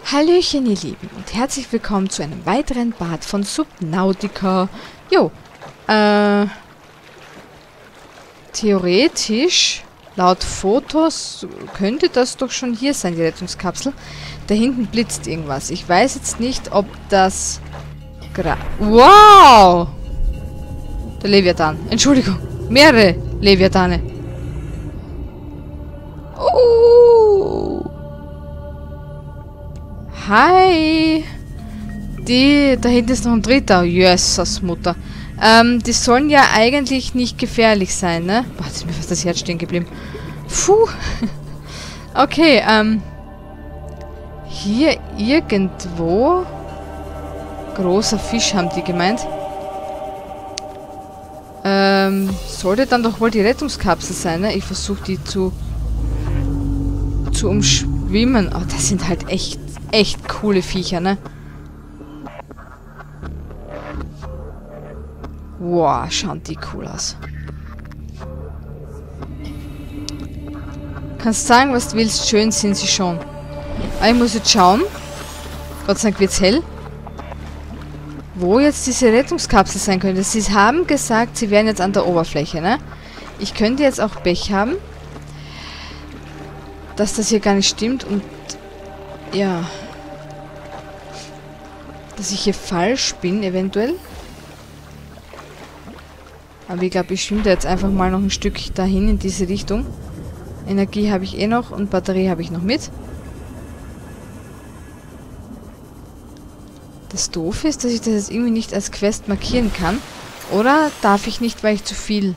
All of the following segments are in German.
Hallöchen ihr Lieben und herzlich willkommen zu einem weiteren Part von Subnautica. Jo, theoretisch, laut Fotos, könnte das doch schon hier sein, die Rettungskapsel. Da hinten blitzt irgendwas. Ich weiß jetzt nicht, ob das... Wow! Der Leviathan. Entschuldigung. Mehrere Leviathane. Hi! Da hinten ist noch ein dritter. Jesus, Mutter. Die sollen ja eigentlich nicht gefährlich sein, ne? Boah, jetzt ist mir fast das Herz stehen geblieben. Puh. Okay, hier irgendwo... Großer Fisch, haben die gemeint. Sollte dann doch wohl die Rettungskapsel sein, ne? Ich versuche die zu umschwimmen. Oh, das sind halt echt coole Viecher, ne? Wow, schauen die cool aus. Kannst sagen, was du willst, schön sind sie schon. Aber ich muss jetzt schauen. Gott sei Dank wird's hell. Wo jetzt diese Rettungskapsel sein könnte. Sie haben gesagt, sie wären jetzt an der Oberfläche, ne? Ich könnte jetzt auch Pech haben, dass das hier gar nicht stimmt und ja, dass ich hier falsch bin, eventuell. Aber ich glaube, ich schwimme da jetzt einfach mal noch ein Stück dahin in diese Richtung. Energie habe ich eh noch und Batterie habe ich noch mit. Das Doofe ist, dass ich das jetzt irgendwie nicht als Quest markieren kann. Oder darf ich nicht, weil ich zu viel...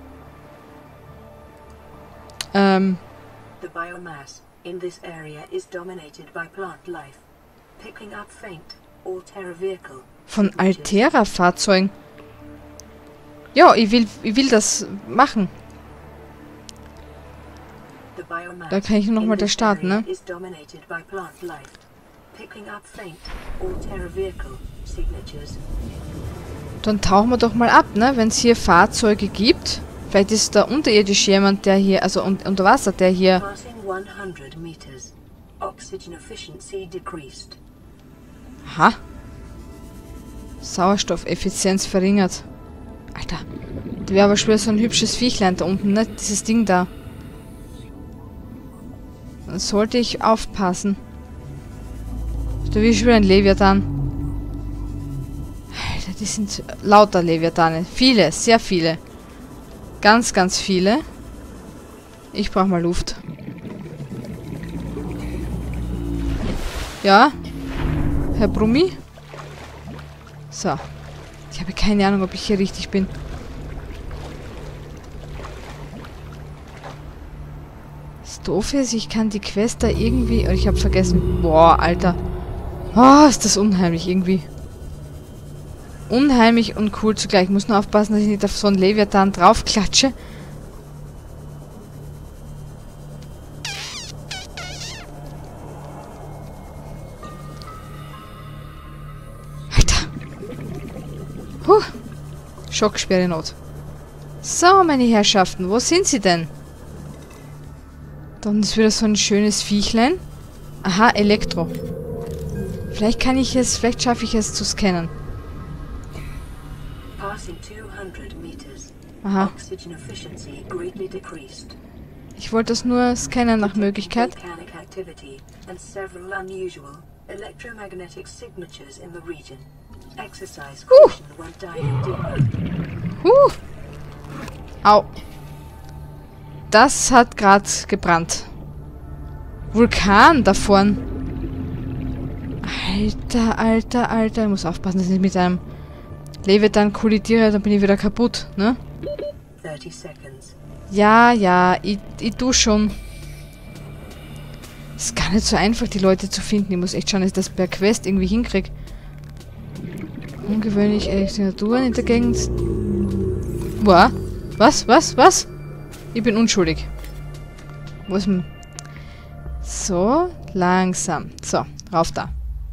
The biomass in this area is dominated by plant life. Picking up faint Altera vehicle. Von Altera-Fahrzeugen. Ja, ich will das machen. Da kann ich nur nochmal da starten, ne? Dann tauchen wir doch mal ab, ne? Wenn es hier Fahrzeuge gibt. Vielleicht ist da unterirdisch jemand, der hier, also unter Wasser, der hier... Aha. Sauerstoffeffizienz verringert. Alter. Da wäre aber schon so ein hübsches Viechlein da unten, ne? Dieses Ding da. Dann sollte ich aufpassen. Da will ich schon wieder ein Leviathan. Alter, die sind lauter Leviathane. Viele, sehr viele. Ganz viele. Ich brauche mal Luft. Ja? Herr Brummi? So. Ich habe keine Ahnung, ob ich hier richtig bin. Das Doofe ist, ich kann die Quest da irgendwie... Oh, ich habe vergessen. Boah, Alter. Oh, ist das unheimlich irgendwie. Unheimlich und cool zugleich. Ich muss nur aufpassen, dass ich nicht auf so einen Leviathan draufklatsche. Alter. Schocksperre Not. So, meine Herrschaften, wo sind sie denn? Da unten ist wieder so ein schönes Viechlein. Aha, Elektro. Vielleicht schaffe ich es zu scannen. Aha. Ich wollte das nur scannen nach Möglichkeit. Au. Das hat gerade gebrannt. Vulkan da vorn. Alter. Ich muss aufpassen, dass ich nicht mit einem Leviathan kollidiere, dann bin ich wieder kaputt, ne? Ja, ich tu schon. Ist gar nicht so einfach, die Leute zu finden. Ich muss echt schauen, dass ich das per Quest irgendwie hinkriege. Ungewöhnlich Elektronatur in der Gegend. Boah. Was? Ich bin unschuldig. Wo ist denn... So, langsam. So, rauf da.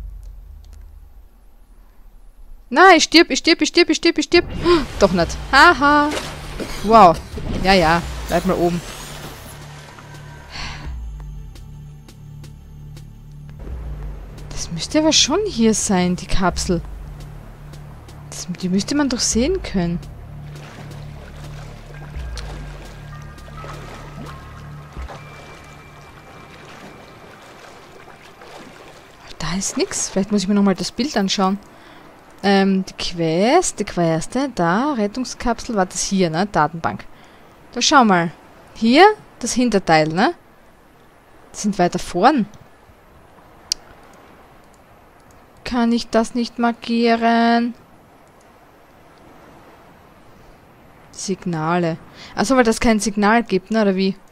Nein, ich stirb. Doch nicht. Haha. Wow. Ja. Bleib mal oben. Das müsste aber schon hier sein, die Kapsel. Die müsste man doch sehen können. Da ist nichts. Vielleicht muss ich mir nochmal das Bild anschauen. Die Quest, da, Rettungskapsel, war das hier, ne? Datenbank. Da schau mal. Hier, das Hinterteil, ne? Die sind weiter vorn. Kann ich das nicht markieren? Signale. Also, weil das kein Signal gibt, ne? Oder wie?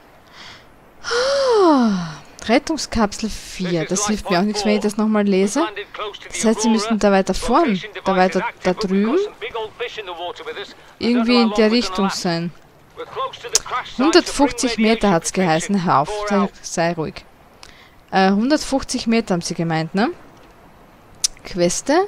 Rettungskapsel 4. Das hilft mir auch nichts, wenn ich das nochmal lese. Das heißt, sie müssen da weiter vorn. Da weiter da drüben. Irgendwie in der Richtung sein. 150 Meter hat es geheißen. Hör auf, sei ruhig. 150 Meter haben sie gemeint, ne? Queste.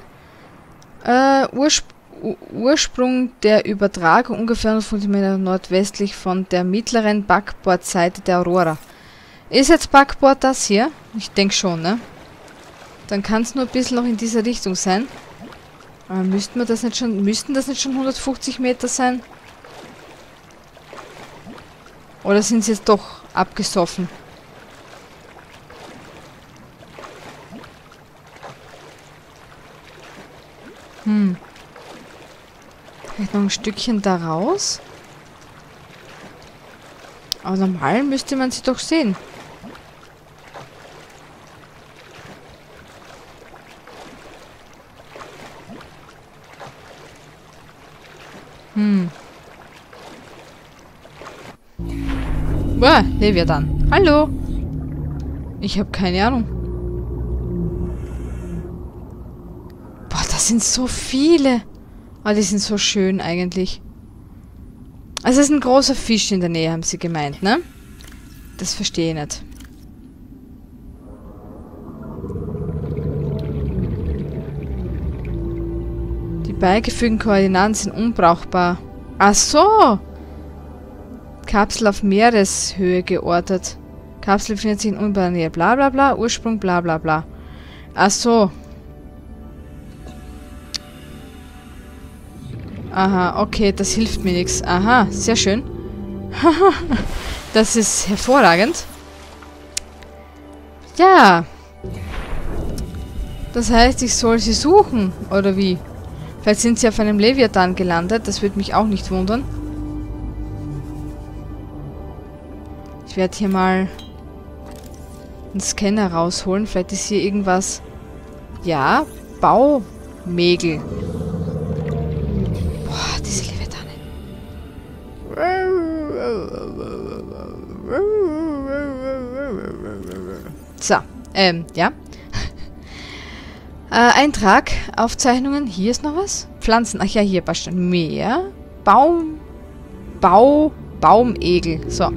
Ursprung der Übertragung ungefähr 150 Meter nordwestlich von der mittleren Backbordseite der Aurora. Ist jetzt Backbord das hier? Ich denke schon, ne? Dann kann es nur ein bisschen noch in dieser Richtung sein. Müssten das nicht schon 150 Meter sein? Oder sind sie jetzt doch abgesoffen? Vielleicht noch ein Stückchen da raus? Aber normal müsste man sie doch sehen. Boah, Leviathan. Hallo. Ich habe keine Ahnung. Boah, das sind so viele. Aber die sind so schön eigentlich. Also es ist ein großer Fisch in der Nähe, haben sie gemeint, ne? Das verstehe ich nicht. Die beigefügten Koordinaten sind unbrauchbar. Ach so! Kapsel auf Meereshöhe geortet. Kapsel befindet sich in unmittelbarer Nähe. Bla bla bla. Ursprung bla bla bla. Ach so. Aha, okay, das hilft mir nichts. Aha, sehr schön. Das ist hervorragend. Ja. Das heißt, ich soll sie suchen, oder wie? Vielleicht sind sie auf einem Leviathan gelandet. Das würde mich auch nicht wundern. Ich werde hier mal einen Scanner rausholen. Vielleicht ist hier irgendwas... Ja, Baumägel. Boah, diese Leviathane. So, ja. Eintrag, Aufzeichnungen. Hier ist noch was. Pflanzen. Ach ja, hier passt schon. Meer. Baumegel. So.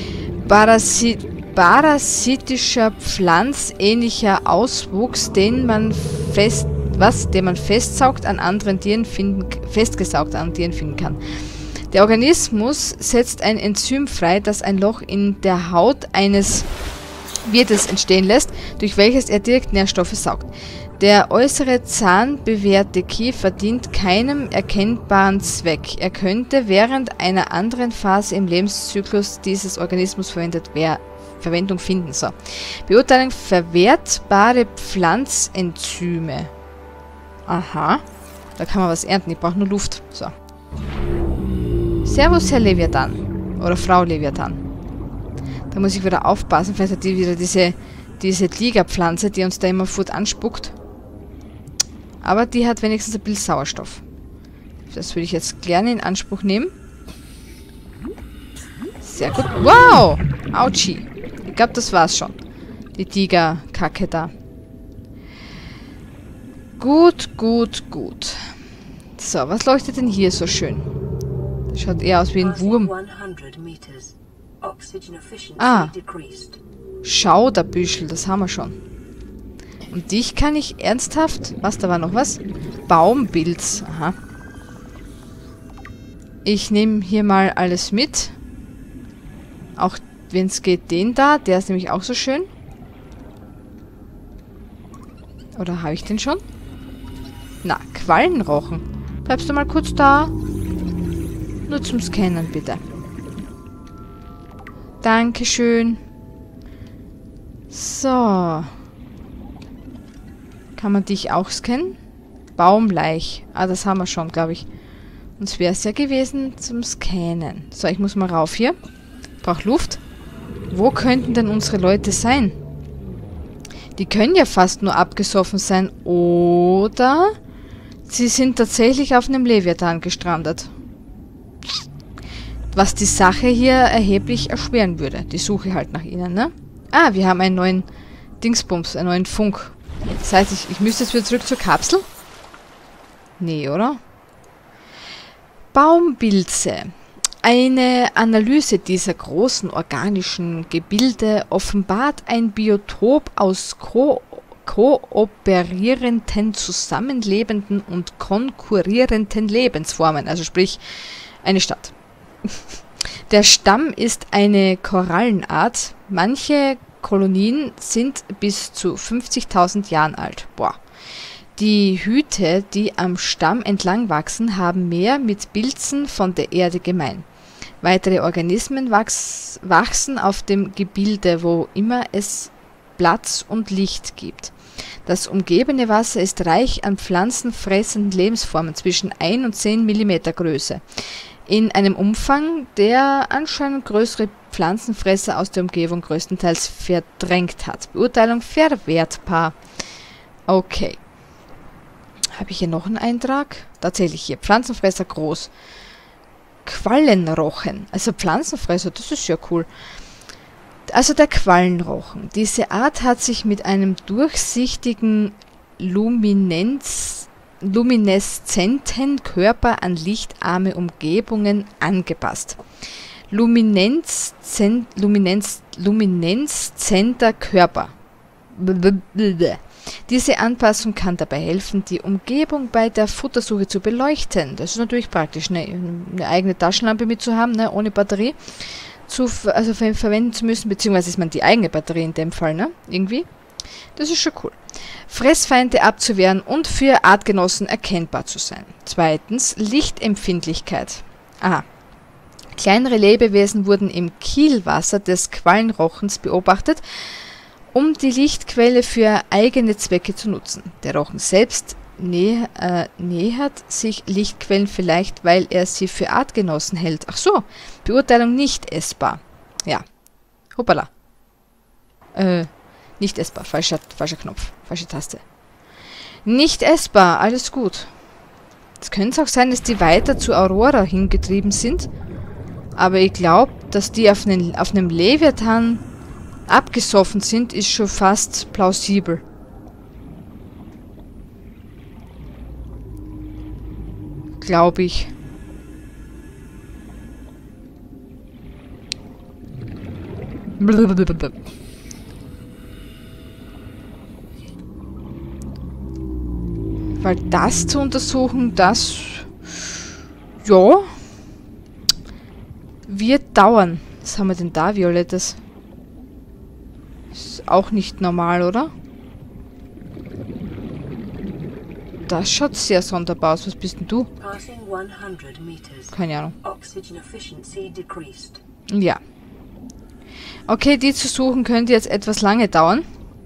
Parasitischer pflanzähnlicher Auswuchs, den man festgesaugt an anderen Tieren finden kann. Der Organismus setzt ein Enzym frei, das ein Loch in der Haut eines Wirtes entstehen lässt, durch welches er direkt Nährstoffe saugt. Der äußere zahnbewehrte Kiefer dient keinem erkennbaren Zweck. Er könnte während einer anderen Phase im Lebenszyklus dieses Organismus Verwendung finden. So. Beurteilung verwertbare Pflanzenzyme. Aha. Da kann man was ernten. Ich brauche nur Luft. So. Servus, Herr Leviathan. Oder Frau Leviathan. Da muss ich wieder aufpassen. Vielleicht hat die wieder diese Tigerpflanze, die uns da immer fort anspuckt. Aber die hat wenigstens ein bisschen Sauerstoff. Das würde ich jetzt gerne in Anspruch nehmen. Sehr gut. Wow! Autschi. Ich glaube, das war's schon. Die Tigerkacke da. Gut. So, was leuchtet denn hier so schön? Das schaut eher aus wie ein Wurm. Ah. Schauderbüschel, das haben wir schon. Und dich kann ich ernsthaft... Was, da war noch was? Baumpilz. Aha. Ich nehme hier mal alles mit. Auch wenn es geht, den da. Der ist nämlich auch so schön. Oder habe ich den schon? Na, Quallenrochen. Bleibst du mal kurz da? Nur zum Scannen, bitte. Dankeschön. So. Kann man dich auch scannen? Baumleich. Ah, das haben wir schon, glaube ich. Uns wäre es ja gewesen zum Scannen. So, ich muss mal rauf hier. Brauch Luft. Wo könnten denn unsere Leute sein? Die können ja fast nur abgesoffen sein. Oder sie sind tatsächlich auf einem Leviathan gestrandet. Was die Sache hier erheblich erschweren würde. Die Suche halt nach ihnen, ne? Ah, wir haben einen neuen Dingsbums, einen neuen Funk. Das heißt, ich müsste jetzt wieder zurück zur Kapsel? Nee, oder? Baumpilze. Eine Analyse dieser großen organischen Gebilde offenbart ein Biotop aus kooperierenden, zusammenlebenden und konkurrierenden Lebensformen. Also sprich, eine Stadt. Der Stamm ist eine Korallenart. Manche Kolonien sind bis zu 50.000 Jahren alt. Boah. Die Hüte, die am Stamm entlang wachsen, haben mehr mit Pilzen von der Erde gemein. Weitere Organismen wachsen auf dem Gebilde, wo immer es Platz und Licht gibt. Das umgebende Wasser ist reich an pflanzenfressenden Lebensformen zwischen 1 und 10 mm Größe. In einem Umfang, der anscheinend größere Pflanzenfresser aus der Umgebung größtenteils verdrängt hat. Beurteilung verwertbar. Okay. Habe ich hier noch einen Eintrag? Tatsächlich hier. Pflanzenfresser groß. Quallenrochen. Also Pflanzenfresser, das ist ja cool. Also der Quallenrochen. Diese Art hat sich mit einem durchsichtigen lumineszenten Körper an lichtarme Umgebungen angepasst. Lumineszenter Körper. Diese Anpassung kann dabei helfen, die Umgebung bei der Futtersuche zu beleuchten. Das ist natürlich praktisch, eine eigene Taschenlampe mitzuhaben, ne, ohne Batterie verwenden zu müssen, beziehungsweise ist man die eigene Batterie in dem Fall, ne, irgendwie. Das ist schon cool. Fressfeinde abzuwehren und für Artgenossen erkennbar zu sein. Zweitens, Lichtempfindlichkeit. Aha. Kleinere Lebewesen wurden im Kielwasser des Quallenrochens beobachtet, um die Lichtquelle für eigene Zwecke zu nutzen. Der Rochen selbst nähert sich Lichtquellen vielleicht, weil er sie für Artgenossen hält. Ach so, Beurteilung nicht essbar. Ja, hoppala. Nicht essbar, falscher Knopf, falsche Taste. Nicht essbar, alles gut. Es könnte auch sein, dass die weiter zu Aurora hingetrieben sind, aber ich glaube, dass die auf einem Leviathan abgesoffen sind, ist schon fast plausibel. Glaube ich. Blablabla. Weil das zu untersuchen, das ja wird dauern. Was haben wir denn da, Violettes? Ist auch nicht normal, oder? Das schaut sehr sonderbar aus. Was bist denn du? Keine Ahnung. Ja. Okay, die zu suchen könnte jetzt etwas lange dauern.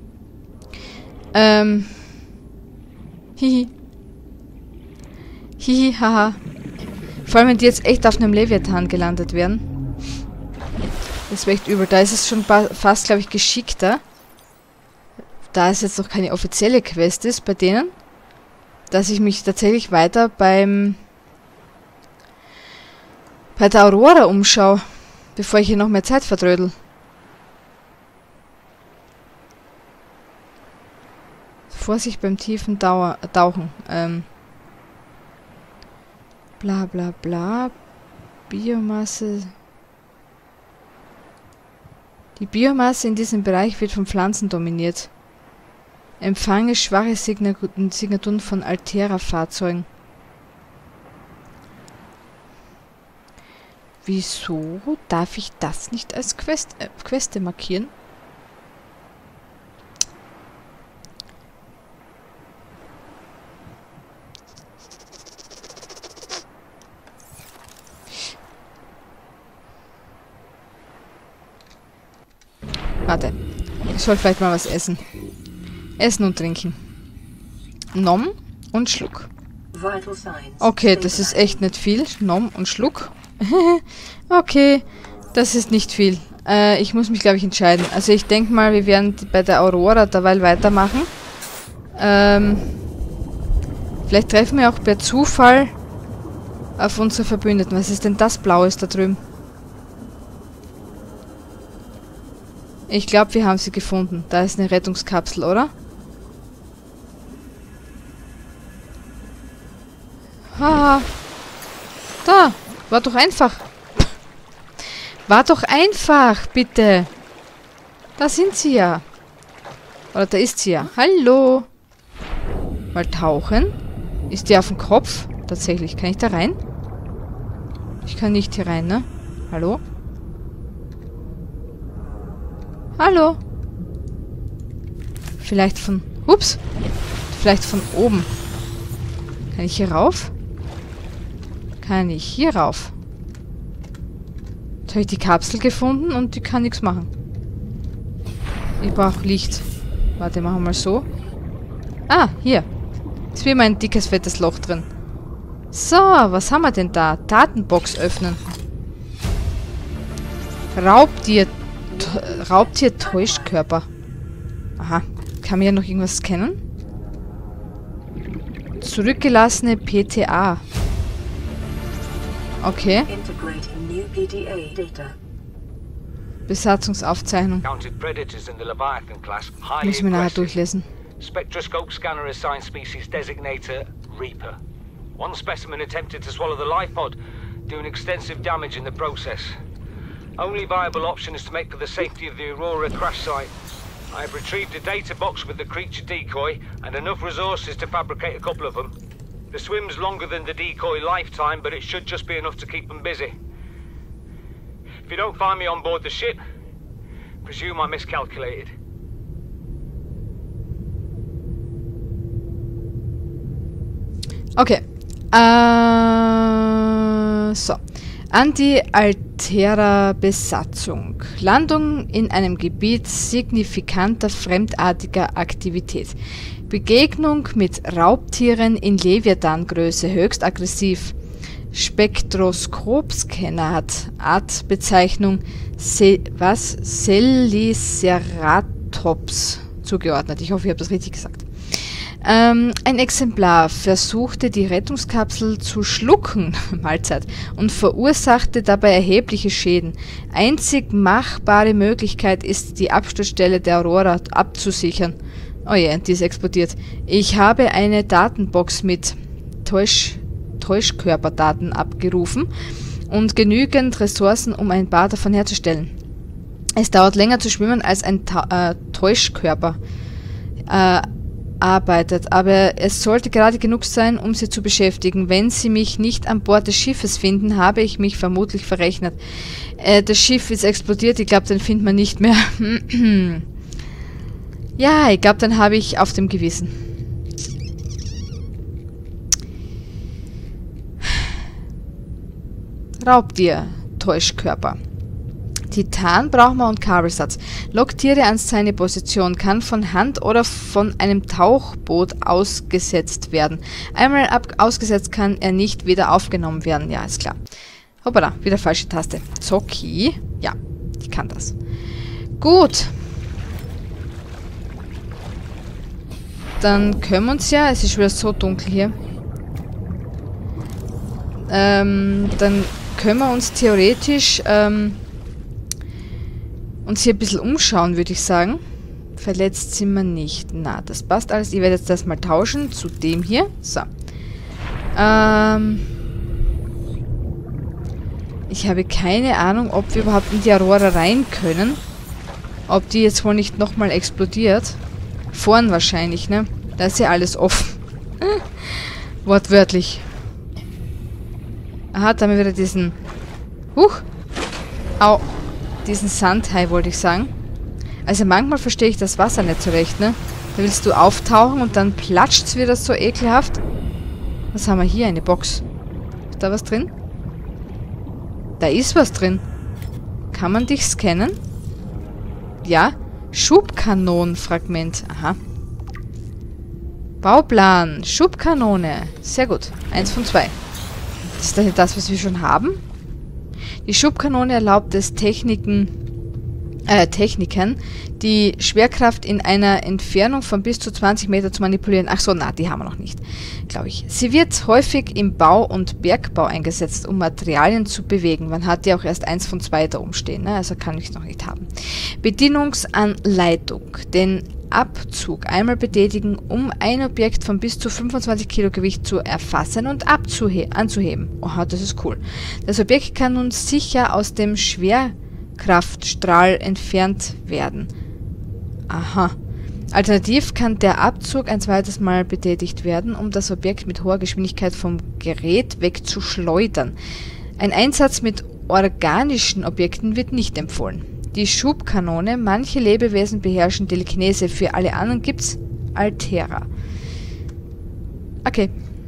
Hihi. Hihi, haha. Vor allem, wenn die jetzt echt auf einem Leviathan gelandet wären. Das wäre echt übel. Da ist es schon fast, glaube ich, geschickter. Da es jetzt noch keine offizielle Quest ist bei denen, dass ich mich tatsächlich weiter bei der Aurora umschaue, bevor ich hier noch mehr Zeit vertrödel. Vorsicht beim tiefen Tauchen. Bla bla bla. Biomasse. Die Biomasse in diesem Bereich wird von Pflanzen dominiert. Empfange schwache Signaturen von Altera-Fahrzeugen. Wieso darf ich das nicht als Queste markieren? Warte. Ich soll vielleicht mal was essen. Essen und trinken. Nom und Schluck. Okay, das ist echt nicht viel. Nom und Schluck. Okay, das ist nicht viel. Ich muss mich, glaube ich, entscheiden. Also ich denke mal, wir werden bei der Aurora derweil weitermachen. Vielleicht treffen wir auch per Zufall auf unsere Verbündeten. Was ist denn das Blaues da drüben? Ich glaube, wir haben sie gefunden. Da ist eine Rettungskapsel, oder? Haha. Da. War doch einfach. War doch einfach, bitte. Da sind sie ja. Oder da ist sie ja. Hallo. Mal tauchen. Ist die auf dem Kopf? Tatsächlich. Kann ich da rein? Ich kann nicht hier rein, ne? Hallo? Hallo? Vielleicht von... Ups. Vielleicht von oben. Kann ich hier rauf? Kann ich hier rauf? Jetzt habe ich die Kapsel gefunden und die kann nichts machen. Ich brauche Licht. Warte, machen wir mal so. Ah, hier. Ist wie immer ein dickes, fettes Loch drin. So, was haben wir denn da? Datenbox öffnen. Raubtier-Täuschkörper. Aha. Kann man hier noch irgendwas scannen? Zurückgelassene PTA. Okay. Besatzungsaufzeichnung. Muss ich mir nachher durchlesen. Spectroscope scanner assigned species designator Reaper. One specimen attempted to swallow the life pod, doing extensive damage in the process. Only viable option is to make for the safety of the Aurora crash site. I have retrieved a data box with the creature decoy and enough resources to fabricate a couple of them. The swim's longer than the decoy lifetime, but it should just be enough to keep them busy. If you don't find me on board the ship, presume I miscalculated. Okay. So. Anti-Altera-Besatzung. Landung in einem Gebiet signifikanter fremdartiger Aktivität. Begegnung mit Raubtieren in Leviathan-Größe, höchst aggressiv. Spektroskopscanner hat Artbezeichnung Seliceratops zugeordnet. Ich hoffe, ich habe das richtig gesagt. Ein Exemplar versuchte die Rettungskapsel zu schlucken, Mahlzeit, und verursachte dabei erhebliche Schäden. Einzig machbare Möglichkeit ist, die Absturzstelle der Aurora abzusichern. Oh je, die ist explodiert. Ich habe eine Datenbox mit Täuschkörperdaten abgerufen und genügend Ressourcen, um ein paar davon herzustellen. Es dauert länger zu schwimmen, als ein Täuschkörper arbeitet, aber es sollte gerade genug sein, um sie zu beschäftigen. Wenn sie mich nicht an Bord des Schiffes finden, habe ich mich vermutlich verrechnet. Das Schiff ist explodiert, ich glaube, den findet man nicht mehr. Ja, ich glaube, dann habe ich auf dem Gewissen. Raubtier, Täuschkörper. Titan, Brauchma und Kabelsatz. Lockt Tiere an seine Position, kann von Hand oder von einem Tauchboot ausgesetzt werden. Einmal ausgesetzt kann er nicht wieder aufgenommen werden. Ja, ist klar. Hoppala, wieder falsche Taste. Zocki. Ja, ich kann das. Gut. Dann können wir uns ja... Es ist wieder so dunkel hier. Dann können wir uns theoretisch... uns hier ein bisschen umschauen, würde ich sagen. Verletzt sind wir nicht. Na, das passt alles. Ich werde jetzt das mal tauschen zu dem hier. So. Ich habe keine Ahnung, ob wir überhaupt in die Aurora rein können. Ob die jetzt wohl nicht nochmal explodiert. Vorn wahrscheinlich, ne? Da ist ja alles offen. Wortwörtlich. Aha, da haben wir wieder diesen... Au! Diesen Sandhai, wollte ich sagen. Also manchmal verstehe ich das Wasser nicht so recht, ne? Da willst du auftauchen und dann platscht es wieder so ekelhaft. Was haben wir hier? Eine Box. Ist da was drin? Da ist was drin. Kann man dich scannen? Ja. Schubkanonenfragment. Aha. Bauplan. Schubkanone. Sehr gut. 1 von 2. Das ist dann das, was wir schon haben. Die Schubkanone erlaubt es Technikern, die Schwerkraft in einer Entfernung von bis zu 20 Meter zu manipulieren. Ach so, na, die haben wir noch nicht, glaube ich. Sie wird häufig im Bau- und Bergbau eingesetzt, um Materialien zu bewegen. Man hat ja auch erst 1 von 2 da oben stehen, ne? Also kann ich es noch nicht haben. Bedienungsanleitung. Den Abzug einmal betätigen, um ein Objekt von bis zu 25 Kilo Gewicht zu erfassen und anzuheben. Oha, das ist cool. Das Objekt kann nun sicher aus dem Schwerkraftstrahl entfernt werden. Aha. Alternativ kann der Abzug ein zweites Mal betätigt werden, um das Objekt mit hoher Geschwindigkeit vom Gerät wegzuschleudern. Ein Einsatz mit organischen Objekten wird nicht empfohlen. Die Schubkanone. Manche Lebewesen beherrschen Telekinese. Für alle anderen gibt's Altera. Okay.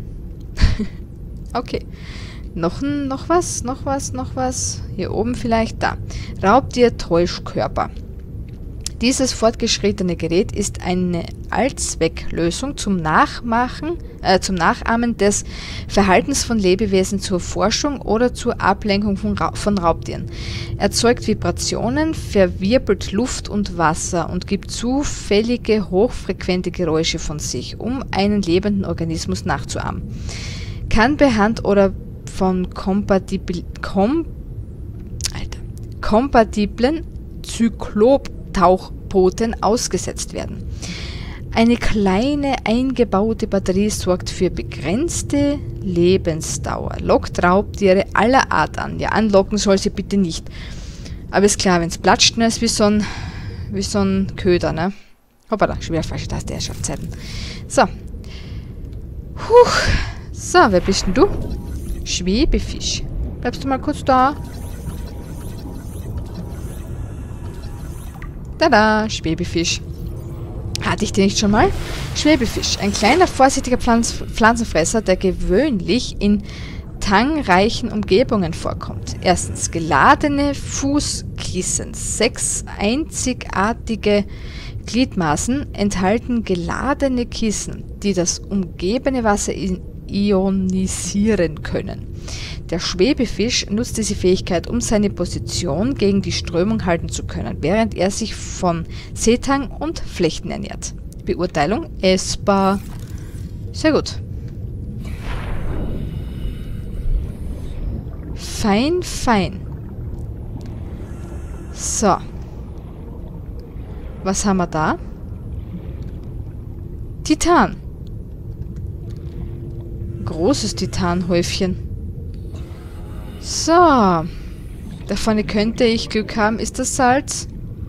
Okay. Noch was? Noch was? Hier oben vielleicht. Da. Raubtier-Täuschkörper. Dieses fortgeschrittene Gerät ist eine Allzwecklösung zum Nachahmen des Verhaltens von Lebewesen zur Forschung oder zur Ablenkung von Raubtieren. Erzeugt Vibrationen, verwirbelt Luft und Wasser und gibt zufällige, hochfrequente Geräusche von sich, um einen lebenden Organismus nachzuahmen. Kann per Hand oder von kompatiblen Zyklop-Tauchbooten ausgesetzt werden. Eine kleine eingebaute Batterie sorgt für begrenzte Lebensdauer. Lockt Raubtiere aller Art an. Ja, anlocken soll sie bitte nicht. Aber ist klar, wenn es platscht, ne, ist wie so ein Köder, ne? Hoppala, schon wieder falsche Taste, Herrschaftszeiten. So. So, wer bist denn du? Schwebefisch. Bleibst du mal kurz da? Tada, Schwebefisch. Hatte ich den nicht schon mal? Schwebefisch, ein kleiner, vorsichtiger Pflanzenfresser, der gewöhnlich in tangreichen Umgebungen vorkommt. Erstens, geladene Fußkissen. 6 einzigartige Gliedmaßen enthalten geladene Kissen, die das umgebende Wasser ionisieren können. Der Schwebefisch nutzt diese Fähigkeit, um seine Position gegen die Strömung halten zu können, während er sich von Seetang und Flechten ernährt. Beurteilung: essbar. Sehr gut. Fein, fein. So. Was haben wir da? Titan. Großes Titanhäufchen. So. Da vorne könnte ich Glück haben. Ist das Salz?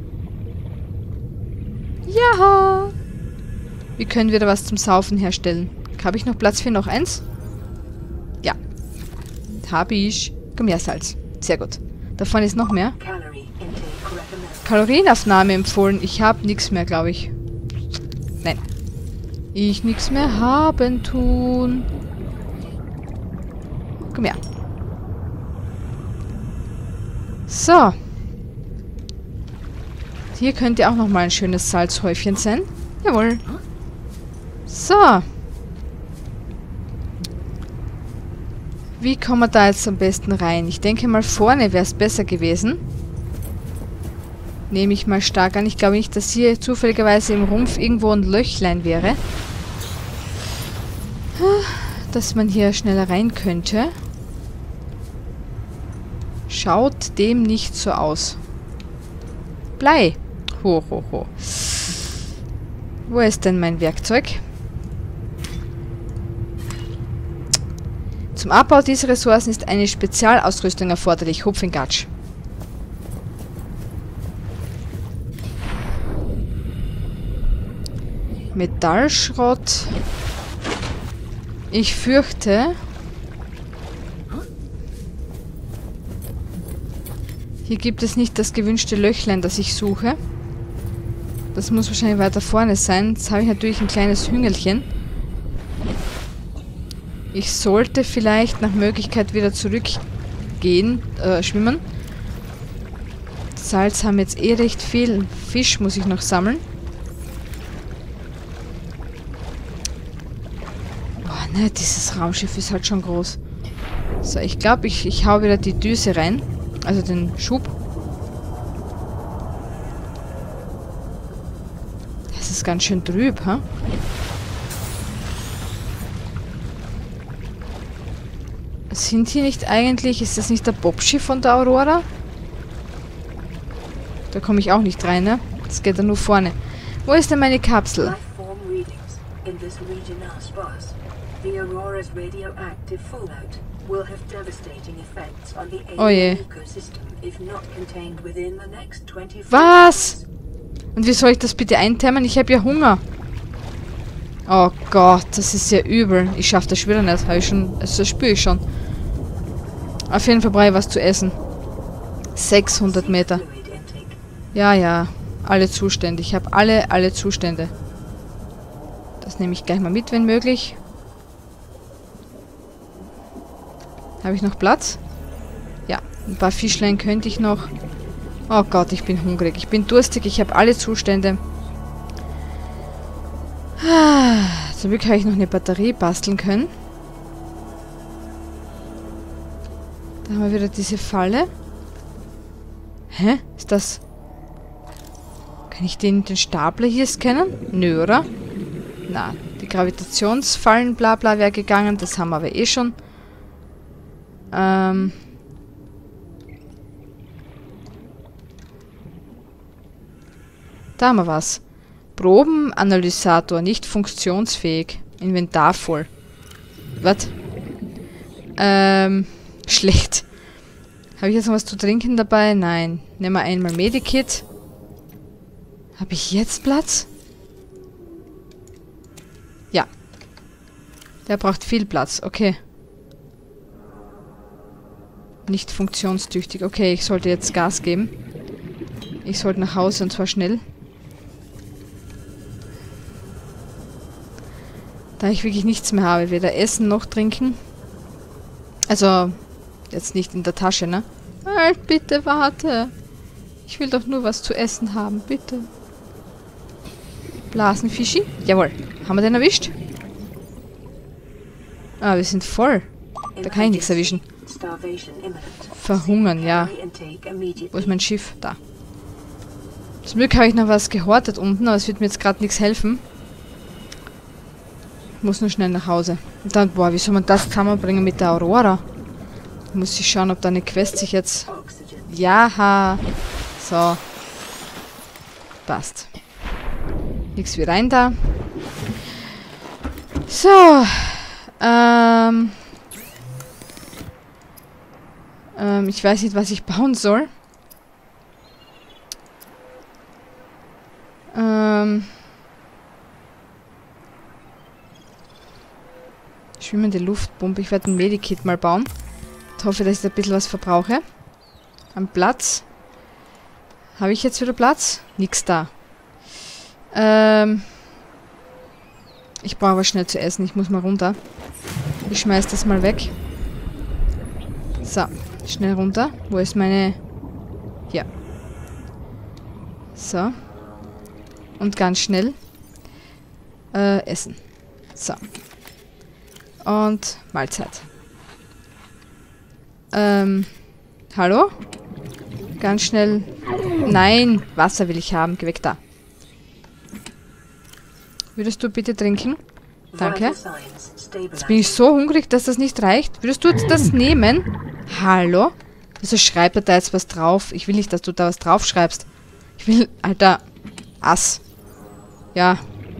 Ja. Wir können wieder was zum Saufen herstellen. Habe ich noch Platz für noch eins? Ja. Habe ich. Meersalz. Sehr gut. Da vorne ist noch mehr. Kalorienaufnahme empfohlen. Ich habe nichts mehr, glaube ich. Nein. Ich nichts mehr haben tun. Komm her. So. Hier könnte auch nochmal ein schönes Salzhäufchen sein. Jawohl. So. Wie kommen wir da jetzt am besten rein? Ich denke mal, vorne wäre es besser gewesen. Nehme ich mal stark an. Ich glaube nicht, dass hier zufälligerweise im Rumpf irgendwo ein Löchlein wäre. Dass man hier schneller rein könnte. Schaut dem nicht so aus. Blei. Ho, ho, ho. Wo ist denn mein Werkzeug? Zum Abbau dieser Ressourcen ist eine Spezialausrüstung erforderlich. Hupfengatsch. Metallschrott. Ich fürchte... Hier gibt es nicht das gewünschte Löchlein, das ich suche. Das muss wahrscheinlich weiter vorne sein. Jetzt habe ich natürlich ein kleines Hüngelchen. Ich sollte vielleicht nach Möglichkeit wieder zurückgehen, schwimmen. Das Salz haben wir jetzt eh recht viel. Fisch muss ich noch sammeln. Boah, ne, dieses Raumschiff ist halt schon groß. So, ich glaube, ich hau wieder die Düse rein. Also den Schub. Das ist ganz schön trüb, ha? Sind hier nicht eigentlich... Ist das nicht der Bobschiff von der Aurora? Da komme ich auch nicht rein, ne? Das geht ja nur vorne. Wo ist denn meine Kapsel? Lifeform readings in this region are sparse. The Aurora's radioactive fallout will have devastating effects on the alien ecosystem if not contained within the next 24 Was? Und wie soll ich das bitte einthermen? Ich habe ja Hunger. Oh Gott, das ist ja übel. Ich schaffe das schon wieder nicht. Habe ich schon, also das spüre ich schon. Auf jeden Fall brauche ich was zu essen. 600 Meter. Ja, ja. Alle Zustände. Ich habe alle Zustände. Das nehme ich gleich mal mit, wenn möglich. Habe ich noch Platz? Ja. Ein paar Fischlein könnte ich noch. Oh Gott, ich bin hungrig. Ich bin durstig. Ich habe alle Zustände. Zum Glück habe ich noch eine Batterie basteln können. Da haben wir wieder diese Falle. Hä? Ist das... Kann ich den Stapler hier scannen? Nö, oder? Na, die Gravitationsfallen, bla bla, wäre gegangen. Das haben wir aber eh schon. Da haben wir was. Probenanalysator, nicht funktionsfähig. Inventar voll. Was? Schlecht. Habe ich jetzt noch was zu trinken dabei? Nein. Nehmen wir einmal Medikit. Habe ich jetzt Platz? Ja. Der braucht viel Platz. Okay. Nicht funktionstüchtig. Okay, ich sollte jetzt Gas geben. Ich sollte nach Hause und zwar schnell. Da ich wirklich nichts mehr habe. Weder essen noch trinken. Also, jetzt nicht in der Tasche, ne? Halt, bitte warte. Ich will doch nur was zu essen haben, bitte. Blasenfischi? Jawohl. Haben wir den erwischt? Ah, wir sind voll. Da kann ich nichts erwischen. Verhungern, ja. Wo ist mein Schiff? Da. Zum Glück habe ich noch was gehortet unten, aber es wird mir jetzt gerade nichts helfen. Ich muss nur schnell nach Hause. Und dann, boah, wie soll man das zusammenbringen mit der Aurora? Muss ich schauen, ob da eine Quest sich jetzt... Ja, so. Passt. Nix wie rein da. So. Ich weiß nicht, was ich bauen soll. Schwimmende Luftpumpe. Ich werde ein Medikit mal bauen. Ich hoffe, dass ich da ein bisschen was verbrauche. Am Platz. Habe ich jetzt wieder Platz? Nix da. Ich brauche aber schnell zu essen. Ich muss mal runter. Ich schmeiß das mal weg. So. Schnell runter. Wo ist meine... Hier. So. Und ganz schnell. Essen. So. Und Mahlzeit. Hallo? Ganz schnell. Nein, Wasser will ich haben. Geh weg da. Würdest du bitte trinken? Danke. Jetzt bin ich so hungrig, dass das nicht reicht. Würdest du jetzt das nehmen? Hallo? Wieso schreibt er da jetzt was drauf? Ich will nicht, dass du da was draufschreibst. Ich will, Alter, Ass. Ja.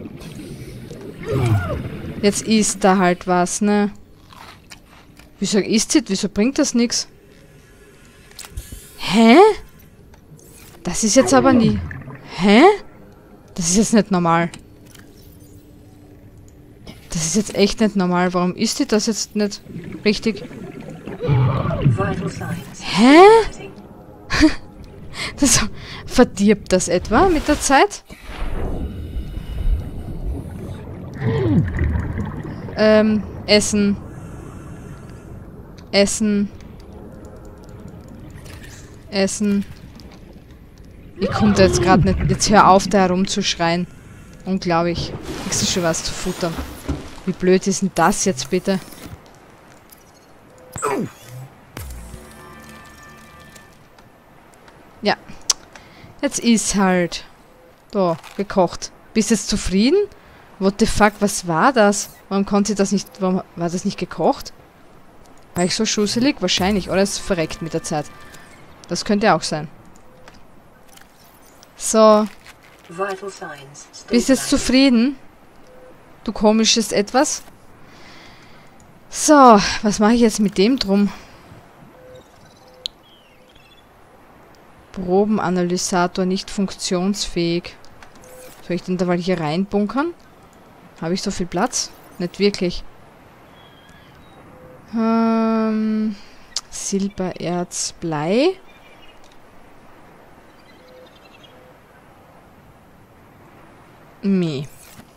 Jetzt isst da halt was, ne? Wieso isst sie? Wieso bringt das nichts? Hä? Das ist jetzt aber nie... Hä? Das ist jetzt nicht normal. Das ist jetzt echt nicht normal. Warum isst sie das jetzt nicht richtig? Hä? Das verdirbt das etwa mit der Zeit? Essen. Essen. Essen. Ich komme da jetzt gerade nicht... Jetzt hör auf, da herumzuschreien. Unglaublich. Kriegst du schon was zu futtern. Wie blöd ist denn das jetzt bitte? Ja. Jetzt ist halt. So, gekocht. Bist du jetzt zufrieden? What the fuck, was war das? Warum konnte sie das nicht... Warum war das nicht gekocht? War ich so schusselig? Wahrscheinlich. Oder es verreckt mit der Zeit. Das könnte auch sein. So. Bist du jetzt zufrieden? Du komisches Etwas? So, was mache ich jetzt mit dem drum? Probenanalysator nicht funktionsfähig. Soll ich den da mal hier reinbunkern? Habe ich so viel Platz? Nicht wirklich. Silbererz, Blei. Meh.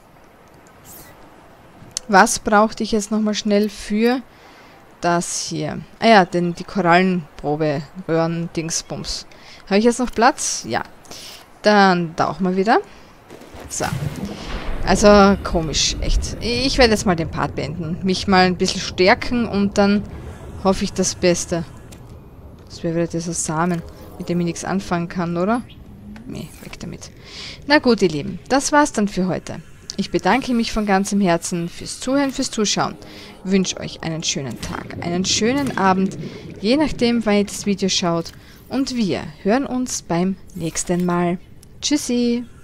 Was brauchte ich jetzt nochmal schnell für das hier? Ah ja, denn die Korallenprobe, Röhren, Dingsbums. Habe ich jetzt noch Platz? Ja. Dann tauchen wir wieder. So. Also, komisch, echt. Ich werde jetzt mal den Part beenden. Mich mal ein bisschen stärken und dann hoffe ich das Beste. Das wäre wieder dieser Samen, mit dem ich nichts anfangen kann, oder? Nee, weg damit. Na gut, ihr Lieben, das war's dann für heute. Ich bedanke mich von ganzem Herzen fürs Zuhören, fürs Zuschauen. Wünsche euch einen schönen Tag, einen schönen Abend, je nachdem, wann ihr das Video schaut. Und wir hören uns beim nächsten Mal. Tschüssi!